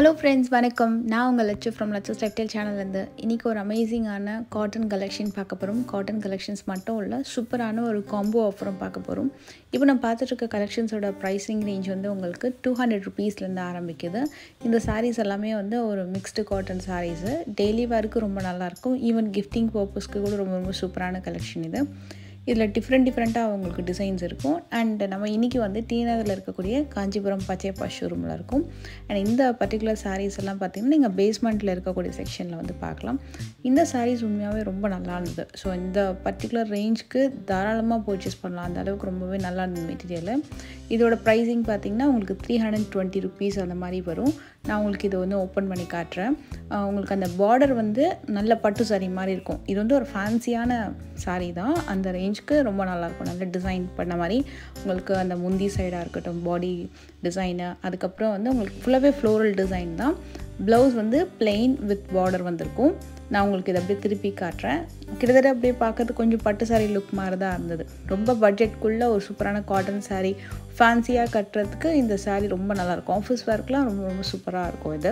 Hello friends, வணக்கம். நான் உங்கள் லட்சு ஃப்ரம் லட்சு டெக்டைல் சேனல்லேருந்து இன்றைக்கி ஒரு அமேசிங்கான காட்டன் கலெக்ஷன் பார்க்க போகிறோம். காட்டன் கலெக்ஷன்ஸ் மட்டும் இல்லை, சூப்பரான ஒரு காம்போ ஆஃபரும் பார்க்க போகிறோம். இப்போ நம்ம பார்த்துட்ருக்க கலெக்ஷன்ஸோட ப்ரைஸிங் ரேஞ்ச் வந்து உங்களுக்கு 200 ருபீஸ்லேருந்து ஆரம்பிக்குது. இந்த சாரீஸ் எல்லாமே வந்து ஒரு மிக்ஸ்டு காட்டன் சாரீஸு, டெய்லி வேருக்கு ரொம்ப நல்லாயிருக்கும். ஈவன் கிஃப்டிங் பர்பஸ்க்கு கூட ரொம்ப ரொம்ப சூப்பரான கலெக்ஷன் இது. இதில் டிஃப்ரெண்ட்டாக உங்களுக்கு டிசைன்ஸ் இருக்கும். அண்ட் நம்ம இன்றைக்கி வந்து டிநகரில் இருக்கக்கூடிய காஞ்சிபுரம் பச்சையப்பா ஷோரூமில் இருக்கும். அண்ட் இந்த பர்டிகுலர் சாரீஸ் எல்லாம் பார்த்திங்கன்னா நீங்கள் பேஸ்மெண்ட்டில் இருக்கக்கூடிய செக்ஷனில் வந்து பார்க்கலாம். இந்த சாரீஸ் உண்மையாகவே ரொம்ப நல்லா இருந்தது. ஸோ இந்த பர்டிகுலர் ரேஞ்சுக்கு தாராளமாக பர்ச்சேஸ் பண்ணலாம். அந்த அளவுக்கு ரொம்பவே நல்லா இருந்தது மெட்டீரியல். இதோட ப்ரைஸிங் பார்த்திங்கன்னா உங்களுக்கு 320 ருபீஸ் அந்த மாதிரி வரும். நான் உங்களுக்கு இதை வந்து ஓப்பன் பண்ணி காட்டுறேன். உங்களுக்கு அந்த பார்டர் வந்து நல்ல பட்டு சாரீ மாதிரி இருக்கும். இது வந்து ஒரு ஃபேன்சியான சாரீ தான். அந்த ரேஞ்சுக்கு ரொம்ப நல்லாயிருக்கும். நல்ல டிசைன் பண்ண மாதிரி உங்களுக்கு அந்த முந்தி சைடாக இருக்கட்டும், பாடி டிசைனு, அதுக்கப்புறம் வந்து உங்களுக்கு ஃபுல்லாகவே ஃப்ளோரல் டிசைன் தான். ப்ளவுஸ் வந்து பிளெயின் வித் பார்டர் வந்திருக்கும். நான் உங்களுக்கு இதை அப்படியே திருப்பி காட்டுறேன். கிட்டத்தட்ட அப்படியே பார்க்கறது கொஞ்சம் பட்டு சாரீ லுக் மாதிரி தான் இருந்தது. ரொம்ப பட்ஜெட்குள்ளே ஒரு சூப்பரான காட்டன் சாரீ ஃபேன்சியாக கட்டுறதுக்கு இந்த சாரீ ரொம்ப நல்லாயிருக்கும். ஆஃபீஸ் ஒர்க்லாம் ரொம்ப ரொம்ப சூப்பராக இருக்கும் இது.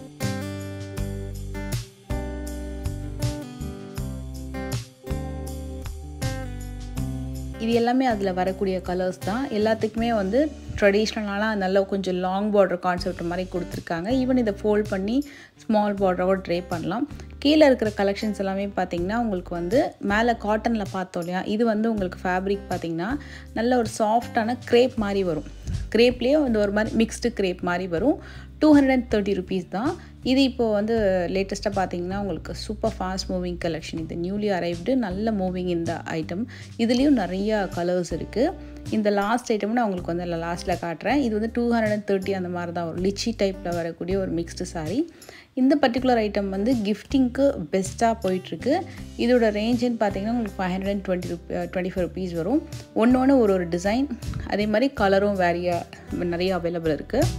இது எல்லாமே அதில் வரக்கூடிய கலர்ஸ் தான். எல்லாத்துக்குமே வந்து ட்ரெடிஷ்னலான நல்ல கொஞ்சம் லாங் பார்டர் கான்செப்ட் மாதிரி கொடுத்துருக்காங்க. ஈவன் இதை ஃபோல்ட் பண்ணி ஸ்மால் பார்டரோட ட்ரே பண்ணலாம். கீழே இருக்கிற கலெக்ஷன்ஸ் எல்லாமே பார்த்திங்கன்னா உங்களுக்கு வந்து மேலே காட்டனில் பார்த்தோம் இல்லையா, இது வந்து உங்களுக்கு ஃபேப்ரிக் பார்த்திங்கன்னா நல்ல ஒரு சாஃப்டான க்ரேப் மாதிரி வரும். க்ரேப்லேயே வந்து ஒரு மாதிரி மிக்ஸ்டு க்ரேப் மாதிரி வரும். 230 ருபீஸ் தான். இது இப்போது வந்து லேட்டஸ்ட்டாக பார்த்தீங்கன்னா உங்களுக்கு சூப்பர் ஃபாஸ்ட் மூவிங் கலெக்ஷன். இது நியூலி அரைவ்டு, நல்ல மூவிங் இந்த ஐட்டம். இதுலேயும் நிறையா கலர்ஸ் இருக்குது. இந்த லாஸ்ட் ஐட்டம் நான் உங்களுக்கு வந்து லாஸ்ட்டில் காட்டுறேன். இது வந்து 230 அந்த மாதிரி தான் ஒரு லிச்சி டைப்பில் வரக்கூடிய ஒரு மிக்ஸ்டு சாரீ. இந்த பர்டிகுலர் ஐட்டம் வந்து கிஃப்டிங்க்கு பெஸ்ட்டாக போயிட்டுருக்கு. இதோட ரேஞ்சுன்னு பார்த்தீங்கன்னா உங்களுக்கு 525 ருபீஸ் வரும். ஒன்று ஒரு டிசைன், அதே மாதிரி கலரும் நிறைய அவைலபிள் இருக்குது.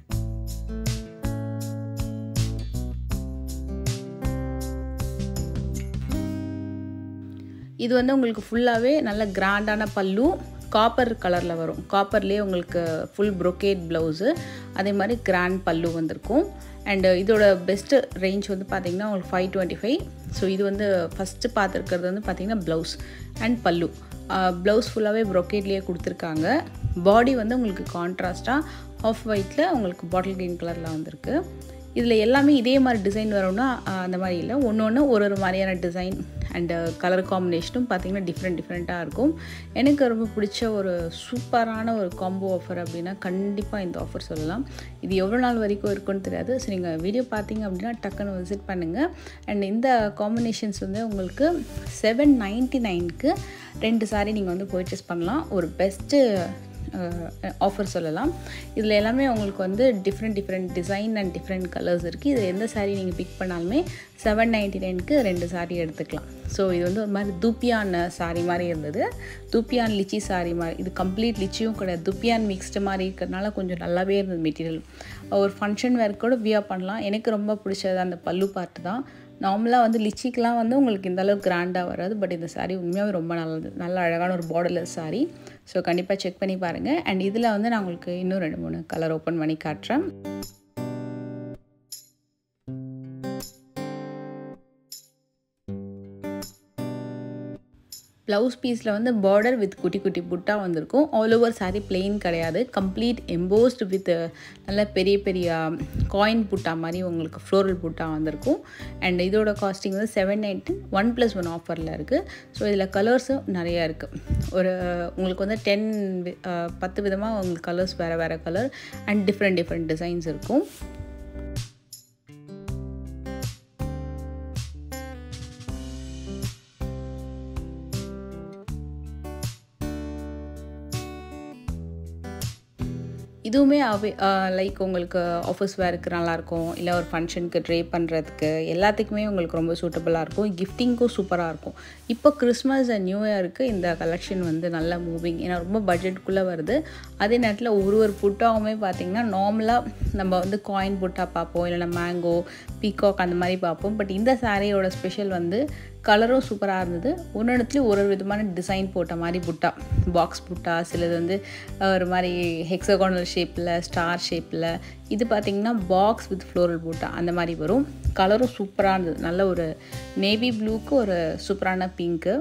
இது வந்து உங்களுக்கு ஃபுல்லாகவே நல்ல கிராண்டான பல்லு, காப்பர் கலரில் வரும். காப்பர்லேயே உங்களுக்கு ஃபுல் ப்ரொக்கேட் ப்ளவுஸு, அதே மாதிரி கிராண்ட் பல்லு வந்திருக்கும். அண்டு இதோட பெஸ்ட்டு ரேஞ்ச் வந்து பார்த்திங்கன்னா உங்களுக்கு 525. ஸோ இது வந்து ஃபஸ்ட்டு பார்த்துருக்கிறது வந்து பார்த்திங்கன்னா ப்ளவுஸ் அண்ட் பல்லு. ப்ளவுஸ் ஃபுல்லாகவே ப்ரொக்கேட்லேயே கொடுத்துருக்காங்க. பாடி வந்து உங்களுக்கு கான்ட்ராஸ்ட்டாக ஆஃப் ஒயிட்டில் உங்களுக்கு பாட்டில் க்ரீன் கலரில் வந்திருக்கு. இதில் எல்லாமே இதே மாதிரி டிசைன் வரும்னா அந்த மாதிரி இல்லை, ஒன்று ஒரு மாதிரியான டிசைன் அண்டு கலர் காம்பினேஷனும் பார்த்திங்கன்னா டிஃப்ரெண்ட்டாக இருக்கும். எனக்கு ரொம்ப பிடிச்ச ஒரு சூப்பரான ஒரு காம்போ ஆஃபர் அப்படின்னா கண்டிப்பாக இந்த ஆஃபர் சொல்லலாம். இது எவ்வளோ நாள் வரைக்கும் இருக்குன்னு தெரியாது. ஸோ நீங்கள் வீடியோ பார்த்தீங்க அப்படின்னா டக்குன்னு விசிட் பண்ணுங்கள். அண்ட் இந்த காம்பினேஷன்ஸ் வந்து உங்களுக்கு 799க்கு 2 சாரீ நீங்கள் வந்து பர்ச்சேஸ் பண்ணலாம். ஒரு பெஸ்ட்டு ஆஃபர் சொல்லலாம். இதில் எல்லாமே உங்களுக்கு வந்து different design and different colours இருக்குது. இதில் எந்த சாரீ நீங்கள் பிக் பண்ணாலுமே 799க்கு 2 சாரீ எடுத்துக்கலாம். ஸோ இது வந்து ஒரு மாதிரி துப்பியான் சாரீ மாதிரி இருந்தது. துப்பியான் லிச்சி சாரீ மாதிரி. இது கம்ப்ளீட் லிச்சியும் கிடையாது, துப்பியான் மிக்ஸ்டு மாதிரி இருக்கிறதுனால கொஞ்சம் நல்லாவே இருந்தது மெட்டீரியல். ஒரு ஃபங்க்ஷன் வேர் கூட வியர் பண்ணலாம். எனக்கு ரொம்ப பிடிச்சது அந்த பல்லு பார்ட்டு தான். நார்மலாக வந்து லிச்சிக்கெலாம் வந்து உங்களுக்கு இந்தளவுக்கு கிராண்டாக வராது. பட் இந்த சாரீ உண்மையாகவே ரொம்ப நல்லது. நல்ல அழகான ஒரு பார்டர்லெஸ் சாரீ. ஸோ கண்டிப்பாக செக் பண்ணி பாருங்கள். அண்ட் இதில் வந்து நான் உங்களுக்கு இன்னும் 2-3 கலர் ஓப்பன் பண்ணி காட்டுறேன். ப்ளவுஸ் பீஸில் வந்து பார்டர் வித் குட்டி புட்டா வந்திருக்கும். ஆல் ஓவர் சாரீ பிளெயின் கிடையாது, கம்ப்ளீட் எம்போஸ்டு வித் நல்ல பெரிய காயின் புட்டா மாதிரி உங்களுக்கு ஃப்ளோரல் புட்டா வந்திருக்கும். அண்ட் இதோட காஸ்டிங் வந்து 790, 1+1 ஆஃபரில் இருக்குது. ஸோ இதில் கலர்ஸும் நிறையா இருக்குது. உங்களுக்கு வந்து 10 விதமாக உங்களுக்கு கலர்ஸ் வேறு கலர் அண்ட் டிஃப்ரெண்ட் டிசைன்ஸ் இருக்கும். இதுவுமே லைக் உங்களுக்கு ஆஃபீஸ் வேருக்கு நல்லாயிருக்கும், இல்லை ஒரு ஃபங்க்ஷனுக்கு ட்ரே பண்ணுறதுக்கு எல்லாத்துக்குமே உங்களுக்கு ரொம்ப சூட்டபுளாக இருக்கும். கிஃப்டிங்க்கும் சூப்பராக இருக்கும். இப்போ கிறிஸ்மஸ் அண்ட் நியூ இயருக்கு இந்த கலெக்ஷன் வந்து நல்ல மூவிங். ஏன்னா ரொம்ப பட்ஜெட்குள்ளே வருது. அதே நேரத்தில் ஒரு புட்டாவுமே பார்த்திங்கன்னா நார்மலாக நம்ம வந்து காயின் புட்டா பார்ப்போம், இல்லைனா மேங்கோ, பீகாக் அந்த மாதிரி பார்ப்போம். பட் இந்த சாரியோட ஸ்பெஷல் வந்து கலரும் சூப்பராக இருந்தது. ஒன்றுத்துலேயும் ஒரு விதமான டிசைன் போட்ட மாதிரி புட்டா, பாக்ஸ் புட்டா, சிலது வந்து ஒரு மாதிரி ஹெக்ஸாகோனல் ஷேப்பில், ஸ்டார் ஷேப்பில். இது பார்த்திங்கன்னா பாக்ஸ் வித் ஃப்ளோரல் புட்டா அந்த மாதிரி வரும். கலரும் சூப்பராக இருந்தது. நல்ல ஒரு நேவி ப்ளூக்கு ஒரு சூப்பரான பிங்க்கு.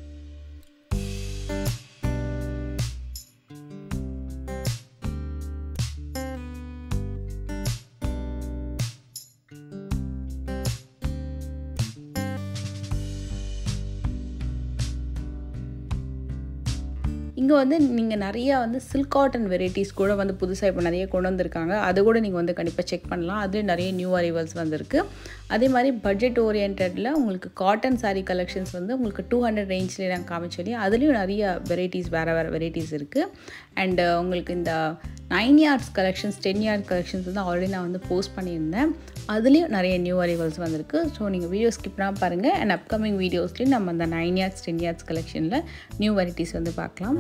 இங்கே வந்து நீங்கள் நிறையா வந்து சில்க் காட்டன் வெரைட்டிஸ் கூட வந்து புதுசாக இப்போ நிறைய கொண்டு வந்திருக்காங்க. அது கூட நீங்கள் வந்து கண்டிப்பாக செக் பண்ணலாம். அதுலேயும் நிறைய நியூ அரைவல்ஸ் வந்திருக்கு. அதே மாதிரி பட்ஜெட் ஓரியன்டில் உங்களுக்கு காட்டன் சாரீ கலெக்ஷன்ஸ் வந்து உங்களுக்கு 200 ரேஞ்சிலே நான் காமிச்சோம். அதுலேயும் நிறைய வெரைட்டிஸ் வேறு வெரைட்டிஸ் இருக்குது. அண்டு உங்களுக்கு இந்த 9 yards கலெக்ஷன்ஸ், 10 yard கலெக்ஷன்ஸ் வந்து ஆல்ரெடி நான் வந்து போஸ்ட் பண்ணியிருந்தேன். அதுலேயும் நிறைய நியூ அரைவல்ஸ் வந்திருக்கு. ஸோ நீங்கள் வீடியோ ஸ்கிப் பண்ணால் பாருங்கள். அண்ட் அப்கமிங் வீடியோஸ்லேயும் நம்ம அந்த 9 yards 10 yards கலெக்ஷனில் நியூ வெரைட்டிஸ் வந்து பார்க்கலாம்.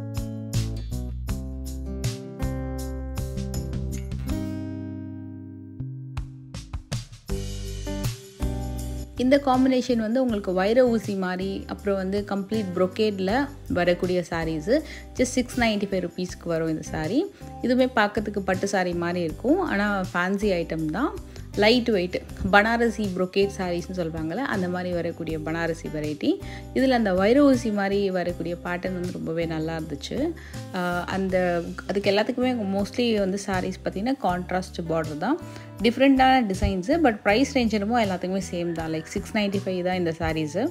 இந்த காம்பினேஷன் வந்து உங்களுக்கு வைர ஊசி மாதிரி, அப்புறம் வந்து கம்ப்ளீட் ப்ரொக்கேடில் வரக்கூடிய சாரீஸு. ஜஸ்ட் 695 rupeesக்கு வரும் இந்த சாரீ. இதுவுமே பார்க்கறதுக்கு பட்டு சாரீ மாதிரி இருக்கும். ஆனால் ஃபேன்சி ஐட்டம் தான். லைட் வெயிட் பனாரசி ப்ரொக்கேட் சாரீஸ்னு சொல்லுவாங்கள்ல, அந்த மாதிரி வரக்கூடிய பனாரசி வெரைட்டி. இதில் அந்த வைர ஊசி மாதிரி வரக்கூடிய பேட்டர்ன் வந்து ரொம்பவே நல்லா இருந்துச்சு. அதுக்கு எல்லாத்துக்குமே மோஸ்ட்லி வந்து சாரீஸ் பார்த்திங்கன்னா கான்ட்ராஸ்ட் பார்டர் தான். டிஃப்ரெண்ட்டான டிசைன்ஸு, பட் ப்ரைஸ் ரேஞ்ச் என்னமோ எல்லாத்துக்குமே சேம் தான். லைக் 695 தான் இந்த சாரீஸு.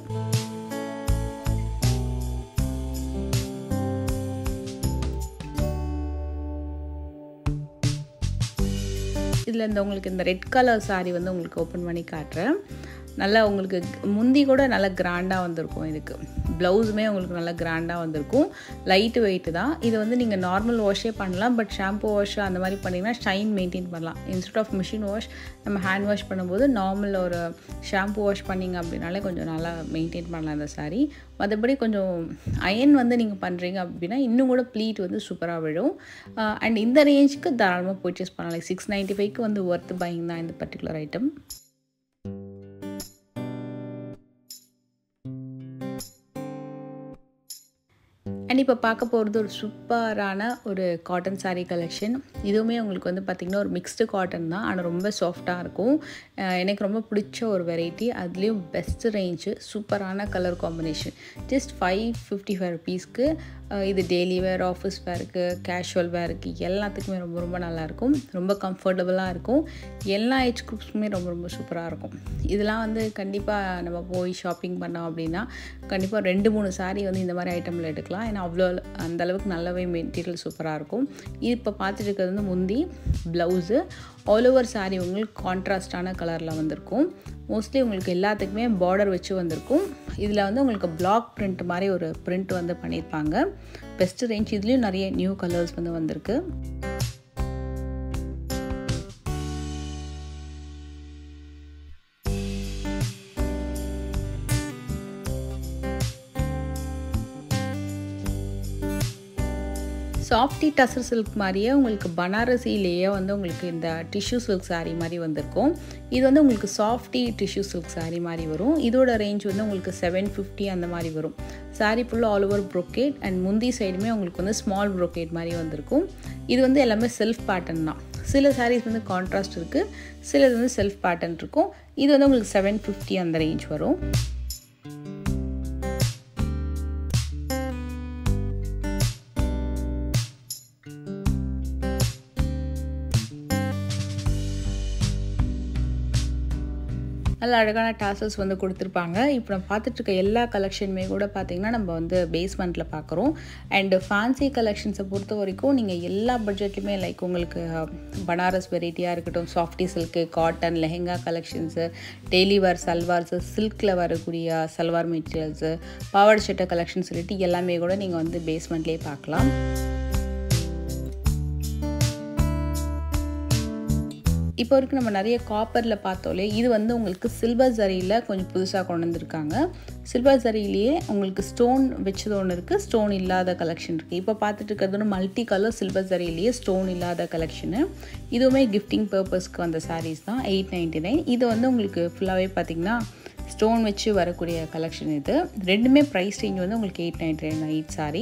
இதில் உங்களுக்கு இந்த ரெட் கலர் சாரீ வந்து உங்களுக்கு ஓப்பன் பண்ணி காட்டுறேன். நல்லா உங்களுக்கு முந்தி கூட நல்லா கிராண்டாக வந்திருக்கும். இதுக்கு ப்ளவுஸுமே உங்களுக்கு நல்லா கிராண்டாக வந்திருக்கும். லைட்டு வெயிட்டு தான். இது வந்து நீங்கள் நார்மல் வாஷே பண்ணலாம். பட் ஷாம்பு வாஷ் அந்த மாதிரி பண்ணிங்கன்னா ஷைன் மெயின்டைன் பண்ணலாம். இன்ஸ்டெட் ஆஃப் மிஷின் வாஷ் நம்ம ஹேண்ட் வாஷ் பண்ணும்போது நார்மல் ஒரு ஷாம்பு வாஷ் பண்ணிங்க அப்படின்னாலே கொஞ்சம் நல்லா மெயின்டைன் பண்ணலாம் இந்த சாரீ. மற்றபடி கொஞ்சம் அயன் வந்து நீங்கள் பண்ணுறீங்க அப்படின்னா இன்னும் கூட ப்ளீட் வந்து சூப்பராக விழும். அண்ட் இந்த ரேஞ்சுக்கு தாராளமாக பர்ச்சேஸ் பண்ணலாம். லைக் 695க்கு வந்து ஒர்த் பையிங் தான் இந்த பர்டிகுலர் ஐட்டம். அண்ட் இப்போ பார்க்க போகிறது ஒரு சூப்பரான ஒரு காட்டன் சாரீ கலெக்ஷன். இதுவுமே உங்களுக்கு வந்து பார்த்திங்கன்னா ஒரு மிக்ஸ்டு காட்டன் தான், ஆனால் ரொம்ப சாஃப்டாக இருக்கும். எனக்கு ரொம்ப பிடிச்ச ஒரு வெரைட்டி. அதுலேயும் பெஸ்ட்டு ரேஞ்சு, சூப்பரான கலர் காம்பினேஷன். ஜஸ்ட் 555 rupeesக்கு இது டெய்லி வேர், ஆஃபீஸ் வேருக்கு, கேஷுவல் வேருக்கு எல்லாத்துக்குமே ரொம்ப ரொம்ப நல்லாயிருக்கும். ரொம்ப கம்ஃபர்டபுளாக இருக்கும். எல்லா ஏஜ் குரூப்ஸுமே ரொம்ப ரொம்ப சூப்பராக இருக்கும். இதெல்லாம் வந்து கண்டிப்பாக நம்ம போய் ஷாப்பிங் பண்ணோம் அப்படின்னா கண்டிப்பாக 2-3 சாரீ வந்து இந்த மாதிரி ஐட்டமில் எடுக்கலாம். ஏன்னா அவ்வளோ அந்தளவுக்கு நல்லாவே மெட்டீரியல் சூப்பராக இருக்கும். இது இப்போ பார்த்துட்டு இருக்கிறது வந்து முந்தி, ப்ளவுஸு. ஆல் ஓவர் சாரீ உங்களுக்கு கான்ட்ராஸ்டான கலரில் வந்திருக்கும். மோஸ்ட்லி உங்களுக்கு எல்லாத்துக்குமே பார்டர் வச்சு வந்திருக்கும். இதில் வந்து உங்களுக்கு பிளாக் பிரிண்ட் மாதிரி ஒரு பிரிண்ட் வந்து பண்ணியிருப்பாங்க. Best range. இதுலேயும் நிறைய நியூ கலர்ஸ் வந்து வந்திருக்கு. சாஃப்டி டசர் சில்க் மாதிரியே உங்களுக்கு பனாரசிலேயே வந்து உங்களுக்கு இந்த டிஷ்யூ சில்க் சாரீ மாதிரி வந்திருக்கும். இது வந்து உங்களுக்கு சாஃப்டி டிஷ்யூ சில்க் சாரீ மாதிரி வரும். இதோட ரேஞ்ச் வந்து உங்களுக்கு 750 அந்த மாதிரி வரும். சாரீ ஃபுல்லாக ஆல் ஓவர் ப்ரொக்கேட் அண்ட் முந்தி சைடுமே உங்களுக்கு வந்து ஸ்மால் ப்ரொக்கேட் மாதிரி வந்திருக்கும். இது வந்து எல்லாமே செல்ஃப் பேட்டர்ன் தான். சில சாரீஸ் வந்து கான்ட்ராஸ்ட் இருக்குது, சிலது வந்து செல்ஃப் பேட்டர்ன் இருக்கும். இது வந்து உங்களுக்கு 750 அந்த ரேஞ்ச் வரும். நல்ல அழகான டாசல்ஸ் வந்து கொடுத்துருப்பாங்க. இப்போ நம்ம பார்த்துட்ருக்க எல்லா கலெக்ஷனுமே கூட பார்த்திங்கன்னா நம்ம வந்து பேஸ்மெண்ட்டில் பார்க்குறோம். அண்டு ஃபேன்சி கலெக்ஷன்ஸை பொறுத்த வரைக்கும் நீங்கள் எல்லா பட்ஜெட்லையுமே லைக் உங்களுக்கு பனாரஸ் வெரைட்டியாக இருக்கட்டும், softy silk, cotton, lehenga collections, daily wear salwars, சில்கில் வரக்கூடிய சல்வார் மெட்டீரியல்ஸு, பாவாடை சட்டை கலெக்ஷன்ஸ் சொல்லிட்டு எல்லாமே கூட நீங்கள் வந்து பேஸ்மெண்ட்லேயே பார்க்கலாம். இப்போ வரைக்கும் நம்ம நிறைய காப்பரில் பார்த்தோலே, இது வந்து உங்களுக்கு சில்வர் ஜரியில் கொஞ்சம் புதுசாக கொண்டு வந்திருக்காங்க. சில்வர் ஜரியிலேயே உங்களுக்கு ஸ்டோன் வச்சது ஒன்று இருக்குது, ஸ்டோன் இல்லாத கலெக்ஷன் இருக்குது. இப்போ பார்த்துட்டு இருக்கிறது ஒன்று மல்டி கலர் சில்வர் ஜரியிலேயே ஸ்டோன் இல்லாத கலெக்ஷனு. இதுவுமே கிஃப்டிங் பர்பஸ்க்கு வந்த சாரீஸ் தான். 899. இது வந்து உங்களுக்கு ஃபுல்லாகவே பார்த்திங்கன்னா ஸ்டோன் வச்சு வரக்கூடிய கலெக்ஷன் இது. ரெண்டுமே ப்ரைஸ் ரேஞ்ச் வந்து உங்களுக்கு 899 each saree.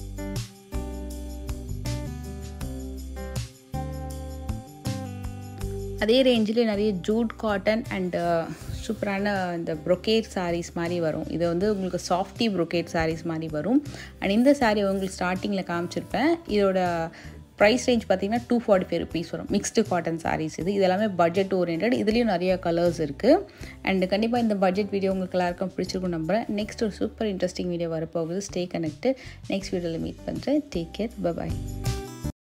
அதே ரேஞ்சிலே நிறைய ஜூட் காட்டன் அண்ட் சூப்பரான இந்த brocade sarees மாதிரி வரும். இது வந்து உங்களுக்கு சாஃப்டி brocade sarees மாதிரி வரும். அண்ட் இந்த saree உங்களுக்கு ஸ்டார்டிங்கில் காமிச்சிருப்பேன். இதோட ப்ரைஸ் ரேஞ்ச் பார்த்தீங்கன்னா 245 rupees வரும். மிக்ஸ்டு காட்டன் sarees இது எல்லாமே பட்ஜெட் ஓரியன்ட். இதுலேயும் நிறைய கலர்ஸ் இருக்குது. அண்ட் கண்டிப்பாக இந்த பட்ஜெட் வீடியோ உங்களுக்கு எல்லாருக்கும் பிடிச்சிருக்கும் நம்புகிறேன். நெக்ஸ்ட் ஒரு சூப்பர் இன்ட்ரெஸ்டிங் வீடியோ வரப்போகுது. Stay connected. நெக்ஸ்ட் வீடியோவில் மீட் பண்ணுறேன். Take care. பை.